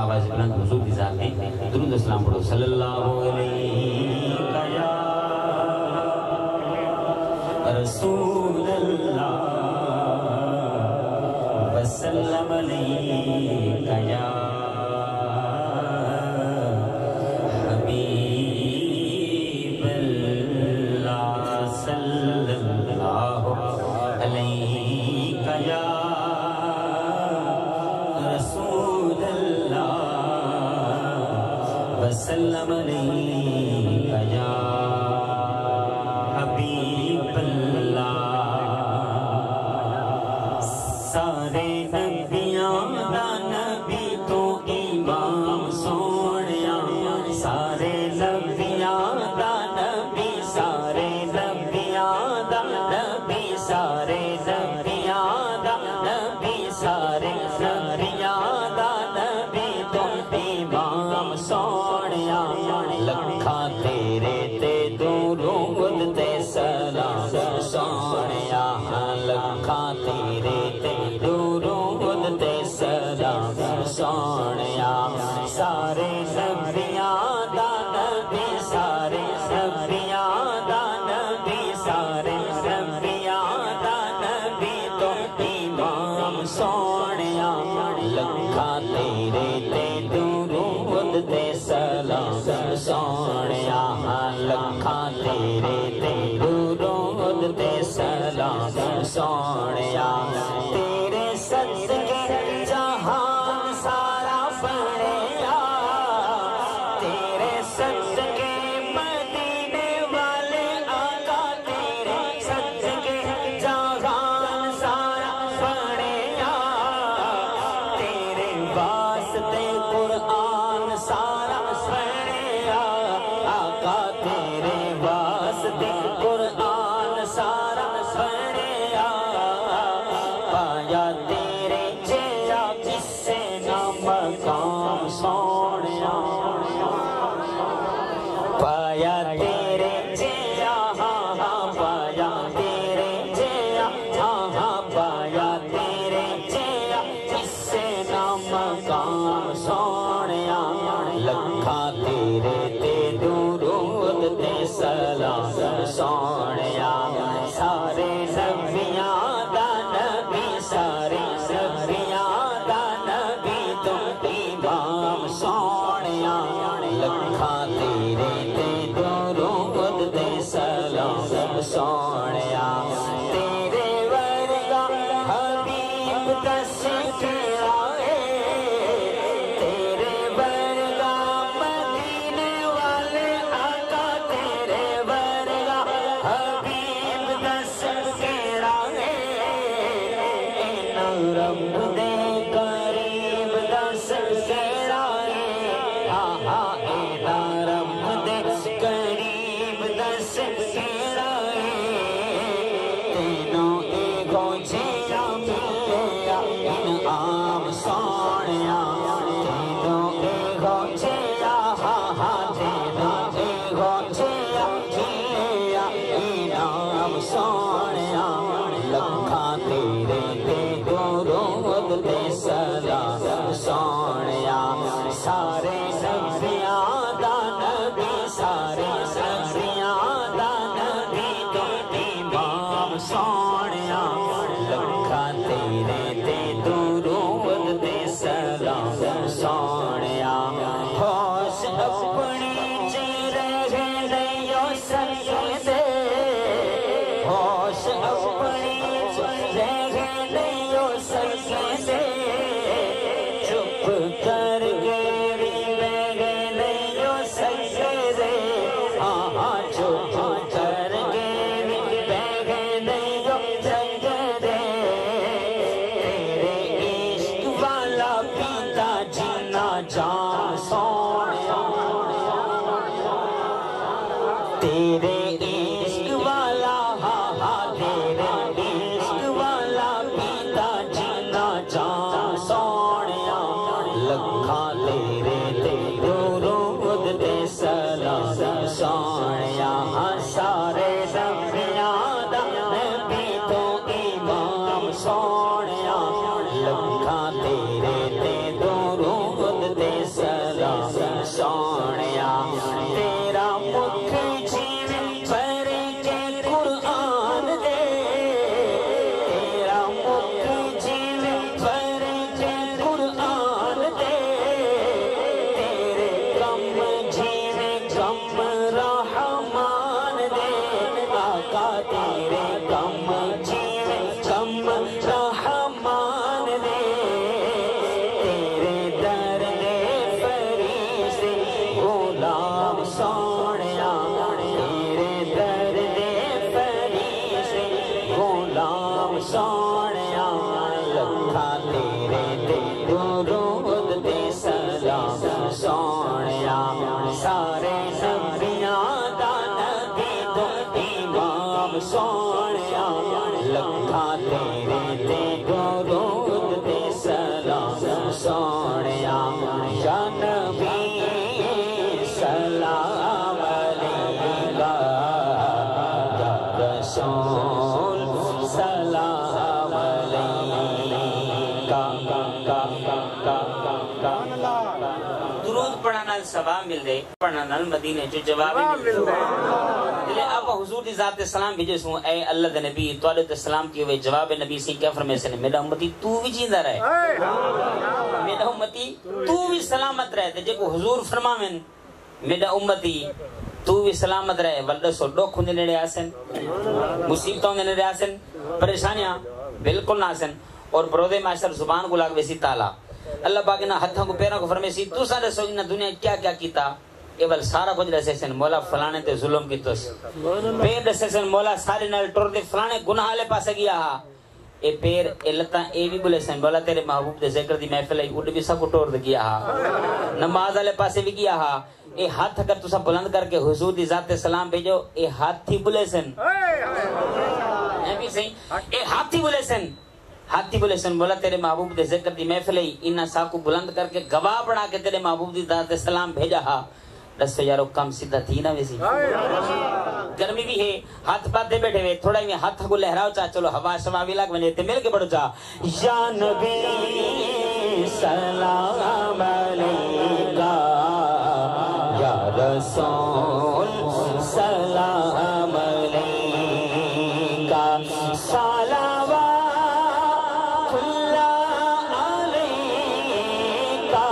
آواز بلند حضور کی ذات میں درود و سلام پڑھو صلی اللہ علیہ یا رسول اللہ وسلم علیہ یا حبیب اللہ صلی اللہ علیہ یا رسول اللہ وسلم علیہ یا حبیب اللہ سارے نبیاں دا نبی تو امام سونیا سارے نبیاں دا نبی سارے نبیاں دا نبی سارے نبیاں دا نبی سارے نبیاں دا نبی تو امام سونیا لکھاں تیرے تے درود تے سلام سونیا لکھاں تیرے تے درود تے سلام سونیا سارے نبیاں دا نبی سارے نبیاں دا نبی سارے نبیاں دا نبی تو امام سونیا لکھاں تیرے تے درود تے سلام سونیا لکھاں تیرے تے درود تے سلام سونیا تیرے صدقے جہان سارا بنیا تیرے صدقے مدینے والے آقا تیرے صدقے جہان سارا بنیا تیرے واسطے قرآن سارا بنیا آقا تیرے واسطے قرآن سارا بنیا پایا تیرے جیا جس سے نہ مقام سونیا پایا تیرے جیا ہاں ہاں پایا تیرے جیا ہاں ہاں پایا تیرے جیا جس سے نہ مقام سونیا لکھاں تیرے تے درود تے سلام سونیا سارے نبیاں دا نبی سارے نبیاں دا نبی تو امام سونیا لکھاں تیرے تے درود تے سلام سونیا تیرے ورگا حبیب دس کے آئے تیرے ورگا مدینے والے آقا تیرے ورگا حبیب دس کے آئے رب دے قریب دس کے آئے آہا اینا رب دے قریب دس کے آئے تینوں ایگو جیا ملیا انعام سونیا تینوں ایگو جیا ہاں ہاں تینوں ایگو جیا ملیا انعام سونیا لکھاں تیرے تے درود تے سلام سونیا سارے نبیاں دا نبی سارے نبیاں دا نبی تو امام سونیا لکھاں تیرے تے درود تے سلام سونیا ہوش اپنی چی رہے نیو سیدے ہوش اپنی چی رہے نیو سیدے چپ کر گیری بہے نیو سیدے آہاں چپ کر گیری بہے نیو سیدے تیرے عشق والا پیتا جینا جان سونیا تیرے عشق والا ہاں ہاں تیرے عشق والا پیتا جینا جان سونیا لکھاں تیرے تے درود تے سلام سونیا سارے نبیاں دا نبی تو امام سونیا لکھاں تیرے تے درود تے یا نبی سلام علیکہ یا رسول سلام علیکہ درود پڑھنا نال ثواب مل دے پڑھنا نال مدینے جو جواب مل دے لے آپ حضور دی ذات سلام بھیجے سوں اے اللہ دے نبی توالد سلام کی ہوئے جواب نبی سی کیا فرمائے سے میرا امتی تو بھی جیندہ رہے میرا امتی تو بھی سلامت رہے تے جے کو حضور فرمائیں میرا امتی تو بھی سلامت رہے ولد سو ڈوکھ ہوندے نیڑے آسن مصیبتوں ہوندے نیڑے آسن پریشانیاں بالکل نہ آسن اور برودے معاشر زبان کو لاگ ویسی تالا اللہ پاک نے ہتھوں کو پیروں کو فرمائے سی تو سارے سو انہا دنیا کیا کیا کیتا ایول سارا کچھ رسے سن مولا فلانے تے ظلم کی توس پیر رسے سن مولا سارے نال ٹور دے فلانے گناہ لے پاسے گیا ہا اے پیر اے لتاں اے بھی بولے سن مولا تیرے محبوب دے ذکر دی محفل ہے اڑ بھی سب کو ٹور دے گیا ہا نماز والے پاسے بھی گیا ہا اے ہاتھ اگر تسا بلند کر کے حضور دی ذات سلام بھیجو اے ہاتھی بولے سن اے بھی صحیح اے ہاتھی بولے سن ہاتھی بولے سن مولا تیرے محبوب دے ذکر دی محفل ہے انہاں سا کو بلند کر کے گواہ بنا کے تیرے محبوب دی ذات سلام بھیجا ہا رسو یارو کم سیدھا تھی نا ویسی گرمی بھی ہے ہاتھ پاتے دے بیٹھے ہوئے تھوڑا ہی میں ہاتھ کو لہراؤ چاہ چلو ہوا شوا بھی لگ بنے تے مل کے بڑھو چاہ یا نبی سلام علیکہ یا رسول سلام علیکہ صلوات اللہ علیکہ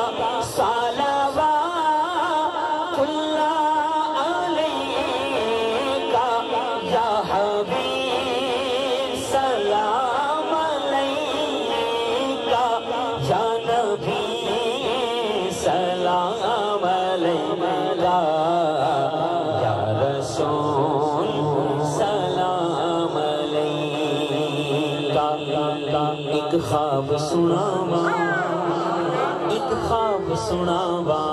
صلوات اللہ علیکہ یا حبیب سلام علیکہ یا نبی سلام علیکہ یا رسول سلام علیکہ ایک خواب سناواں ایک خواب سناواں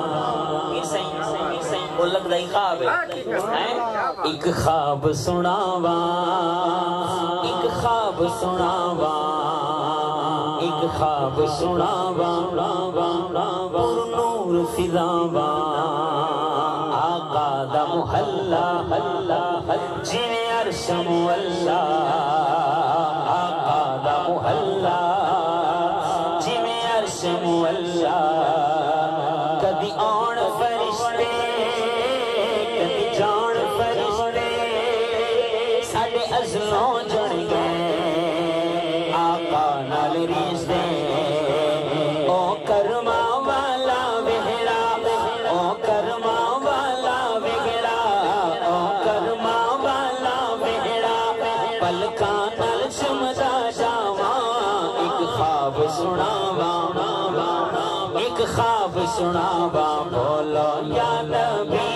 وہ لگ رہی خواب ہے ایک خواب سناواں ایک خواب سناواں ایک خواب سناواں پر نور فضاواں آقا دا محلہ جنہیں عرش مولا آقا دا محلہ جنہیں عرش مولا کدی آن فرشتے کدی جان فرشتے ساڑے ازلوں جڑ گئے آقا نال ریس دے او کرما والا وہڑا او کرما والا وہڑا او کرما والا وہڑا پلکاں نال چمدا جاواں ایک خواب سناواں ایک خواب سناواں بولو یا نبی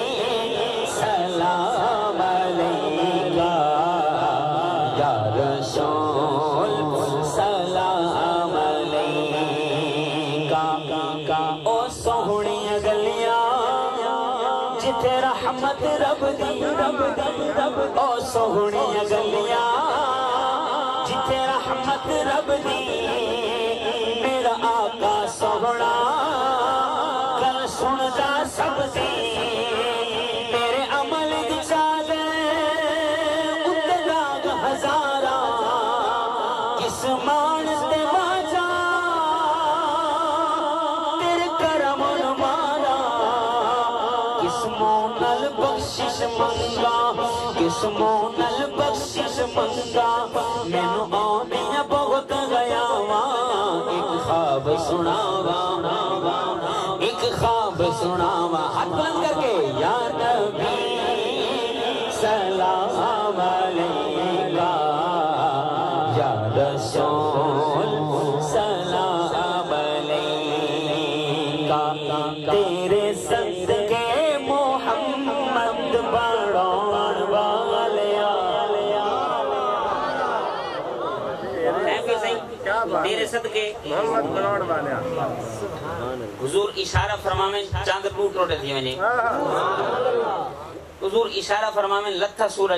سلام علیکہ یا رسول سلام علیکہ او سوہنی گلیاں جتھے رحمت رب دی او سوہنی گلیاں جتھے رحمت رب دی میرا آقا سوہنا گل سن جا سب دی تیرے عمل دی چال اتے داغ ہزارہ کس مان تے واجا تیرے کرم نمارا کس مونل بخشش منگا کس مونل بخشش منگا مینو آنیاں بہت گیا ایک خواب سناواں ایک خواب سناواں ہاتھ بلند کر کے یا نبی سلام علیکہ یا رسول سلام علیکہ تیرے صدقے محمد بڑھان والیا تیرے صدقے محمد بڑھان والیا حضور اشارہ فرمامیں چاند ٹوٹ روٹے تھی میں حضور اشارہ فرمامیں لتھا سورج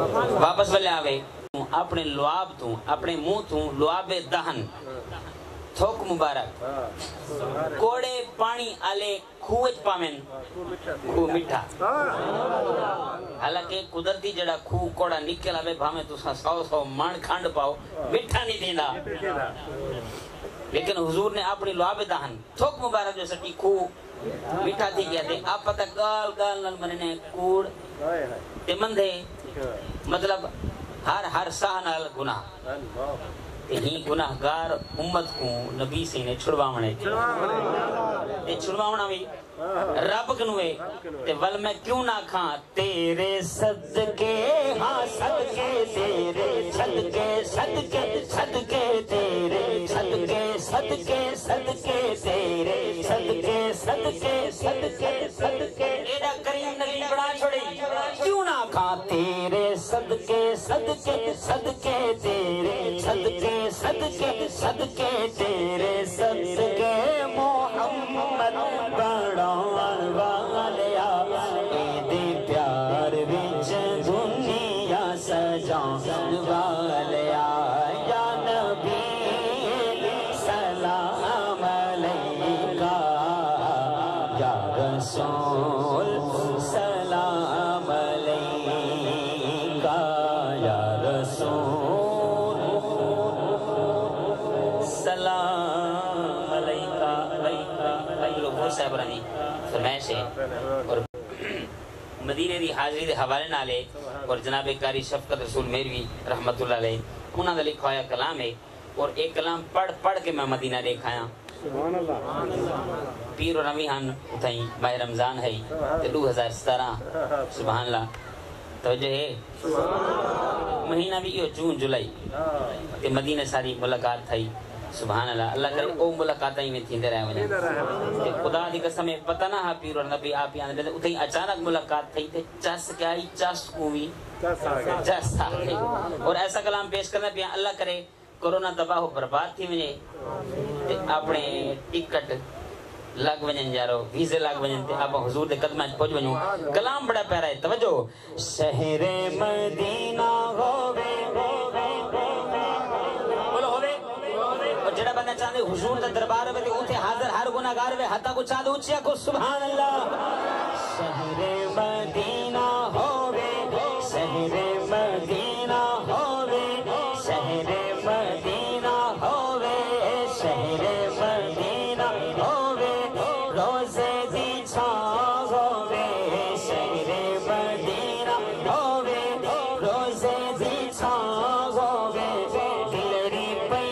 واپس بلے آوے اپنے لعاب تو اپنے منہ تو لعاب دہن تھوک مبارک کوڑے پانی آلے خوج پامن خو مٹھا حالانکہ قدرتی جڑا خو کوڑا نکل آوے بھامے تو سو مان کھانڈ پاؤ مٹھا نہیں دینا لیکن حضور نے اپنی لعاب دہن تھوک مبارک جو سٹی خو مٹھا تھی گیا تھے آپ پتہ گال گال نل مننے کوڑ تے مندے مطلب ہر ساہ نال گناہ ہی گناہگار امت کو نبی سے نے چھڑواونے تے چھڑواونا بھی رب کنوے تے ول میں کیوں نہ کھاں تیرے صدقے ہاں صدقے تیرے صدقے صدقے صدقے تیرے صدقے صدقے صدقے تیرے صدقے صدقے صدقے صدقے ایڈا کریم نبی بڑا چھوڑی کیوں نہ کھاں تیرے صدقے صدقے صدقے تیرے صدقے صدقے صدقے تیرے صدقے محمد بڑا والیا عید پیار وچ دنیا سجان والیا یا نبی سلام علیکہ یا رسول سلام علیکہ یا رسول سلام علیکہ صاحبرانی فرمائش ہے اور مدینے دی حاضری دے حوالے نالے اور جناب قاری شفقت رسول میروی رحمت اللہ علیہ انہاں دا لکھا ہوا کلام ہے اور ایک کلام پڑھ کے میں مدینہ دیکھایا پیر و رمیحان اتھائیں ماہ رمضان ہے 2017 سبحان اللہ توجہ ہے مہینہ بھی یہ جون جولائی تے مدینہ ساری ملاقات تھائی سبحان اللہ اللہ کرے او ملاقاتیں میں تھیندے رہے ونے خدا دی قسم پتہ نہ ہا پیر اور نبی آپ یہاں دے اتھے اچانک ملاقات تھی تے چس کیا ہی چس کوئی چس آ گئی اور ایسا کلام پیش کرنا پیا اللہ کرے کورونا تباہ و برباد تھی ونے تے اپنے ٹکٹ لگ ونجن جارو ویزے لگ ونجن تے آپ حضور دے قدمہ پہنچ ونجو کلام بڑا پیارا ہے توجہ شہر مدینہ ہووے جڑا بندہ چاہتے حضور دا دربار ہوئے تے اوتھے حاضر ہر گناہگار ہوئے حتی کو چاہتے اچھیا کو سبحان اللہ شہر مدینہ ہووے شہر مدینہ ہووے شہر مدینہ ہووے شہر مدینہ ہووے روزے دی چھاں ہووے شہر مدینہ ہووے روزے دی چھاں ہووے دلڑی پئی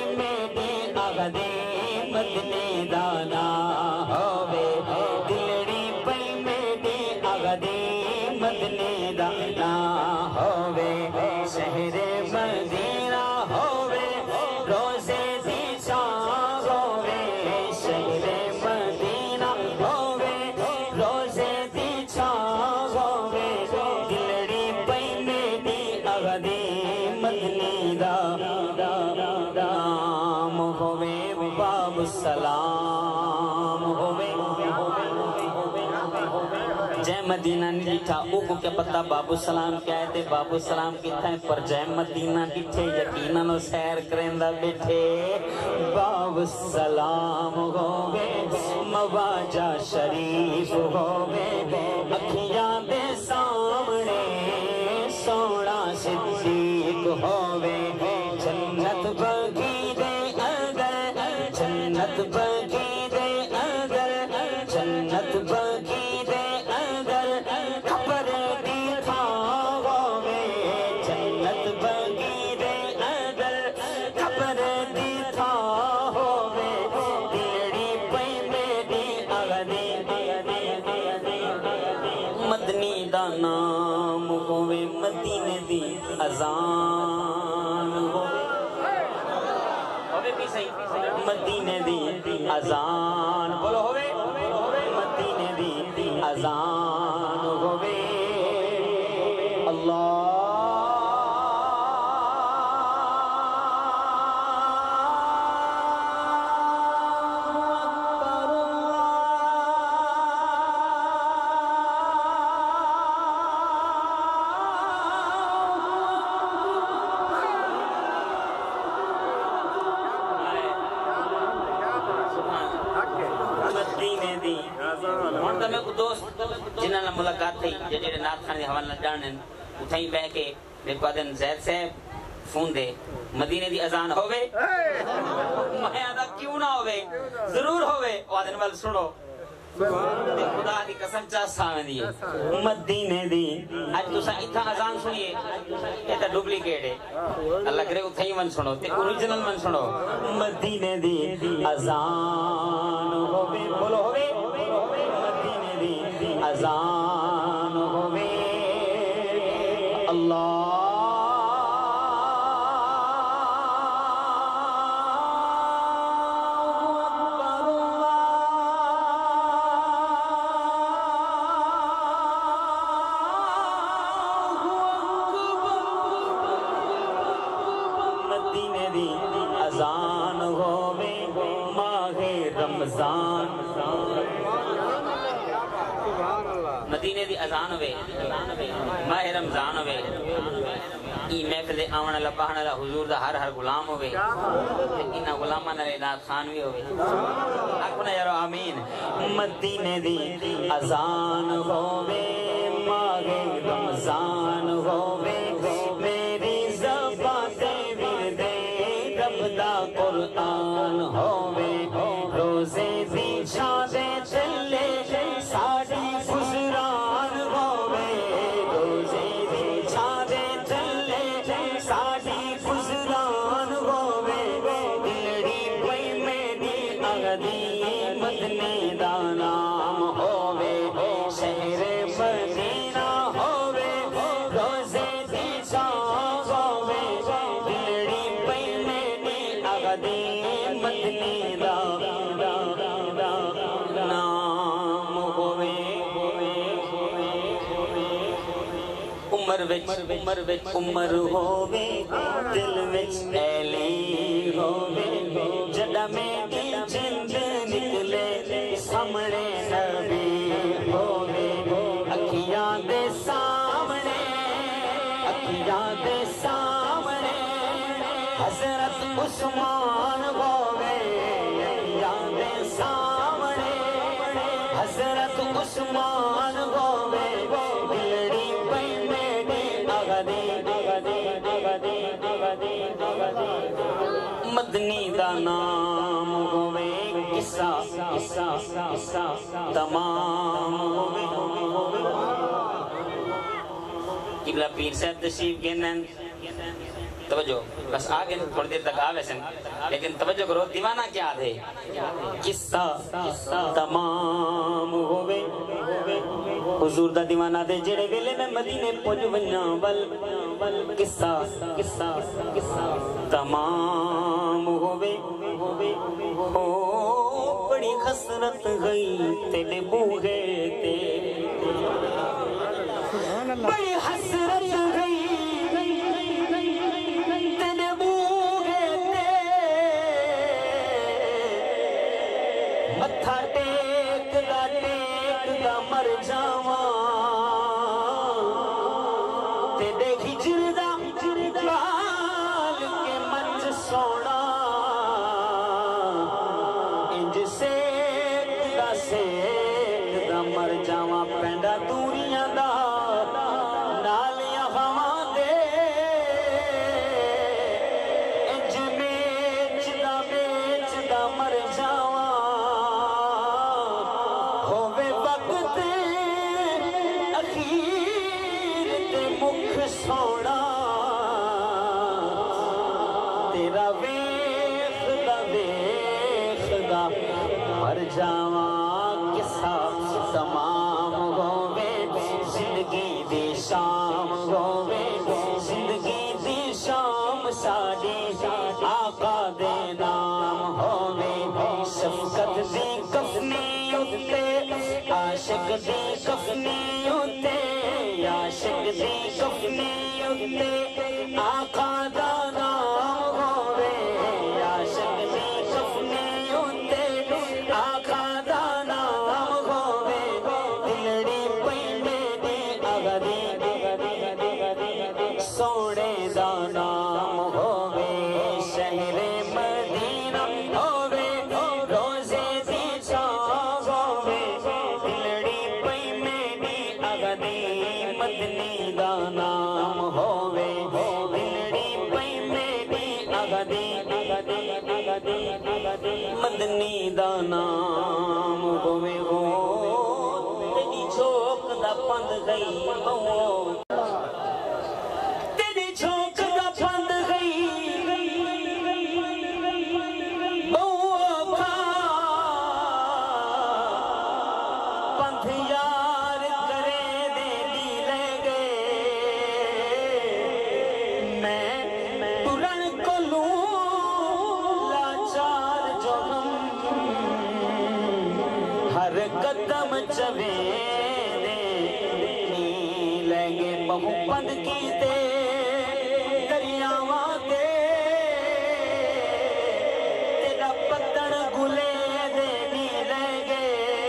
مدنے دانا ہووے دلڑی پئی میڈی اغدی مدنے دانا ہووے شہر مدینہ ہووے روزے دی چھاں ہووے شہر مدینہ ہووے روزے دی چھاں ہووے دلڑی پئی میڈی اغدی مدنے دانا ہووے باب السلام ہووے جے مدینہ نڈٹھا او کو کیا پتہ باب السلام کیا ہے تے باب السلام کتھا ہے پر جے مدینہ ڈٹھے یقیناً سیر کرندہ بیٹھے باب السلام ہووے مواجہ شریف ہووے اکھیاں دے سامنے سونا صدیق ہووے جنت بگی دے جنت بگی دے اندر جنت بگی دے اندر خبر دی تھا ہووے جنت بگی دے اندر خبر دی تھا ہووے دلڑی پئی میڈی اغدی مدنی دا نام ہووے مدینے دی اذان ہووے مدینے دی اذان بولو ہووے مدینے دی اذان ہووے اللہ ہن تے میں کو دوست جنہاں نال ملاقات تھی جڑے نات خان دے حوالے نال جانن اتھیں بیٹھ کے میرے کو دن زید صاحب فون دے مدینے دی اذان ہوے میں آدا کیوں نہ ہوے ضرور ہوے او دن ول سنو خدا دی قسم چا ساوندی ہے مدینے دی اج تساں ایتھا اذان سنیے اے تے ڈپلیکیٹ ہے اللہ کرے اوتھے ہی من سنو تے اوریجنل من سنو مدینے دی اذان ہوے بولو ہوے مدینے دی اذان ہوے اللہ مدینے دی اذان ہوئے ماہ رمضان ہوئے ای محفل آون والا پہن والا حضور دا ہر غلام ہوئے انہاں غلاماں نال نات خان وی ہوئے آکھنا یارو آمین مدینے دی اذان ہوئے ماہ رمضان ہوئے میری زبان تے ورد رب دا قرآن ہوئے روزے دی چھاوے چلے ساڈی گزران ہوئے روزے دی چھاوے چلے ساڈی گزران ہوئے دلڑی کوئی میری اغدی مدنے دا نام ہوئے شہر مدینہ ہوئے روزے دی چھاوے ہوئے دلڑی کوئی میری اغدی مدنے دا عمر ہووے دل وچ ایلی ہووے جڑا میری جند نکلے سامنے نبی ہووے اکھیاں دے سامنے حضرت عثمان ہووے اکھیاں دے سامنے حضرت عثمان ہووے دلڑی پئی مدنی دا نام ہوئے قصہ تمام ہوئے قبلہ پیر صاحب تشریف گنن توجہ بس آگے تھوڑی دیر تک آوے سن لیکن توجہ کرو دیوانہ کیا دے قصہ تمام ہوئے حضور دا دیوانہ دے جڑے ویلے میں مدینے پہنچ ونجاں ول قصہ تمام ہوئے بڑی خسرت گئی تیرے بوہے تے بڑی حسرت گئی تیرے بوہے تے متھا ٹیک دا مر جاواں تیرے ہجر دا لال کے منچ سونا انج سیک دا مر جاواں پینڈا دوریاں دا نالیاں ہواں دے انج میچ دا مر جاواں ہووے وقت اخیر تے مکھ سونا تیرا ویخ دا مر جاواں قصہ تمام ہووے زندگی دی شام ہووے زندگی دی شام ساڈی آقا دے نام ہووے شفقت دی کفنی اُتے عاشق دی کفنی اُتے عاشق دی کفنی اُتے آقا دا نام ہووے عاشق دی کفنی اُتے آقا دا نام ہووے دلڑی پئی میری اغدی سونے دا نام ہووے شہر مدینہ ہووے روزے دی چھاں ہووے تیری جھونک کا بند گئی پنتھ یار کرے دے دی لے گئے میں ترن کو لوں لاچار جو ہر قدم چوے دے لیں گے بہو بند کی تے دریاواں تے تیرا پتن گلے دے نی لیں گے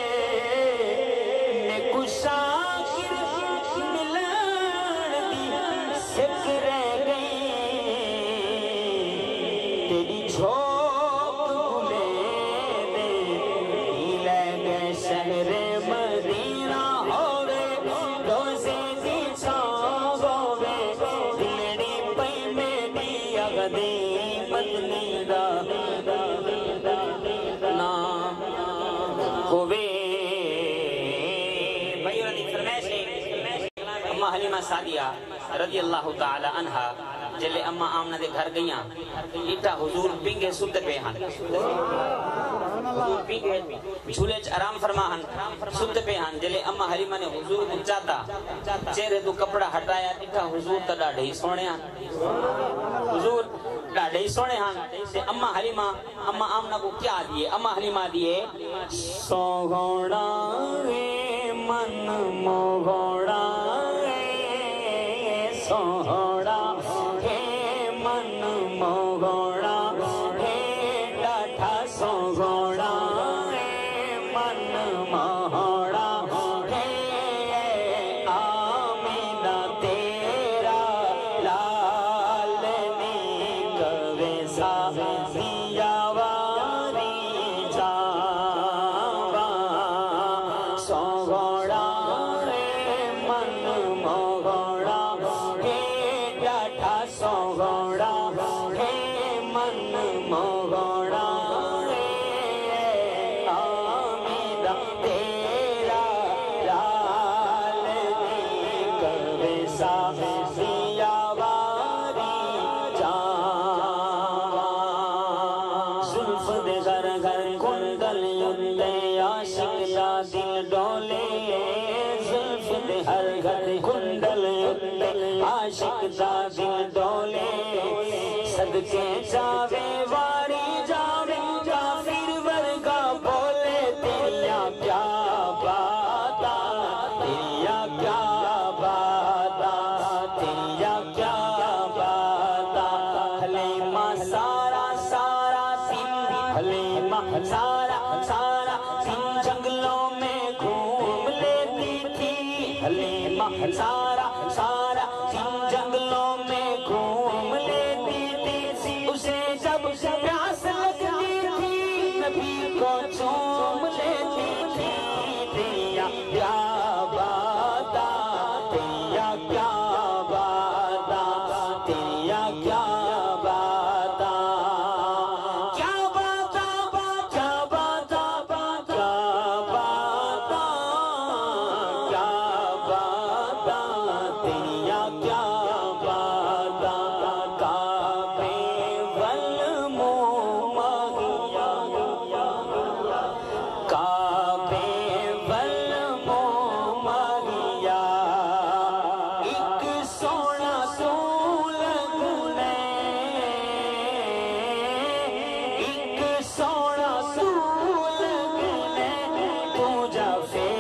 نیکو شاکر ملن دی سکھ رہ گئی تیری جھوک گلے دے نی لیں گے شہر مدینہ ہوئے روزے دی چھاں ہوئے دلڑی پئی میں دی اغدی مدنی دا نام ہوئے بھائیوں نے فرمائش ہے اماں حلیمہ سعدیہ رضی اللہ تعالی عنہ جلے اماں آمنہ دے گھر گئیاں ایٹا حضور پنگے ستے پہ ہن حضور پنگے جھولے آرام فرما ہن ستے پہ ہن جلے اماں حلیمہ نے حضور کو چاہتا چہرے تو کپڑا ہٹایا ایٹا حضور تا ڈاڑھے سونے ہن حضور ڈاڑھے سونے ہن تے اماں حلیمہ اماں آمنہ کو کیا دیئے اماں حلیمہ دیئے سوگوڑا اے من موگوڑا اے سوگوڑا اے من موگوڑا اے ڈاٹھا سوگوڑا اے من موگوڑا اے آمینہ تیرا لال نے کوے سا دیا واری جاوا سوگوڑا اے من موگوڑا اے ڈاٹھا سوگوڑا اے من موگوڑا اے آمینہ تیرا لال نے کوے سا دیا واری جاوا زلف دے گھر گھر کندل یندے عاشق دا دل ڈولے زلف دے ہر گھر کندل یندے عاشق دا دل ڈولے صدقے جاوے واری جاوے کافر ورگا بولے تیریا کیا باتا تیریا کیا باتا تیریا کیا باتا حلیمہ سارا سارا دن حلیمہ سارا سارا دن جنگلوں میں گھوم لیتی تھی حلیمہ سارا سارا دن جنگلوں میں گھوم لیتی تھی اسے جب پیاس لگتی تھی نبی کو چوم لیتی تھی تیریا کیا باتا تیریا کیا باتا تیریا کیا باتا کیا باتا کیا باتا کیا باتا کیا باتا تیریا کیا باتا کعبے والموم مہیا کعبے والموم مہیا ایک سونا تو لگنے ایک سونا تو لگنے تو جا فیر